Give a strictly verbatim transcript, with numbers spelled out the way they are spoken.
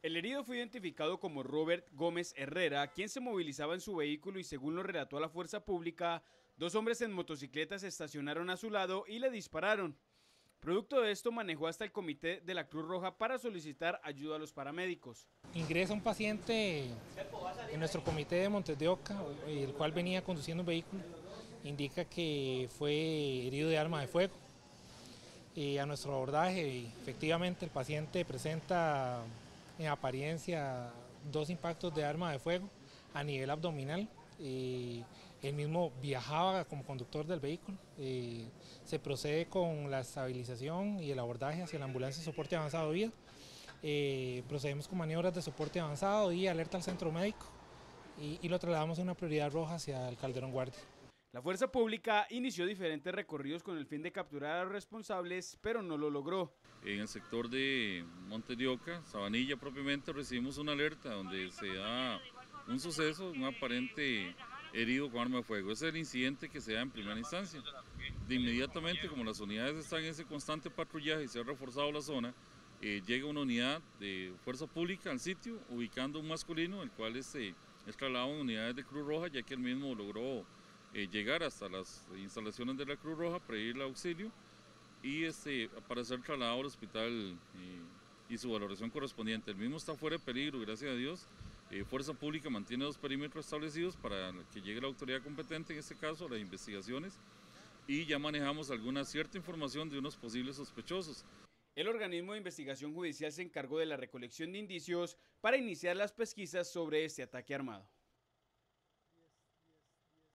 El herido fue identificado como Robert Gómez Herrera, quien se movilizaba en su vehículo y, según lo relató a la fuerza pública, dos hombres en motocicletas se estacionaron a su lado y le dispararon. Producto de esto, manejó hasta el comité de la Cruz Roja para solicitar ayuda a los paramédicos. Ingresa un paciente en nuestro comité de Montes de Oca, el cual venía conduciendo un vehículo. Indica que fue herido de arma de fuego. Y a nuestro abordaje, efectivamente, el paciente presenta en apariencia dos impactos de arma de fuego a nivel abdominal. Eh, él mismo viajaba como conductor del vehículo. Eh, se procede con la estabilización y el abordaje hacia la ambulancia de soporte avanzado vida. Eh, procedemos con maniobras de soporte avanzado y alerta al centro médico y, y lo trasladamos a una prioridad roja hacia el Calderón Guardia. La fuerza pública inició diferentes recorridos con el fin de capturar a los responsables, pero no lo logró. En el sector de Montes de Oca, Sabanilla propiamente, recibimos una alerta donde se da un suceso, un aparente herido con arma de fuego. Ese es el incidente que se da en primera instancia. De inmediatamente, como las unidades están en ese constante patrullaje y se ha reforzado la zona, eh, llega una unidad de fuerza pública al sitio, ubicando un masculino, el cual este, es trasladado en unidades de Cruz Roja, ya que él mismo logró eh, llegar hasta las instalaciones de la Cruz Roja, pedirle auxilio y este, para ser trasladado al hospital eh, y su valoración correspondiente. El mismo está fuera de peligro, gracias a Dios. Eh, Fuerza Pública mantiene dos perímetros establecidos para que llegue la autoridad competente, en este caso las investigaciones, y ya manejamos alguna cierta información de unos posibles sospechosos. El organismo de investigación judicial se encargó de la recolección de indicios para iniciar las pesquisas sobre este ataque armado.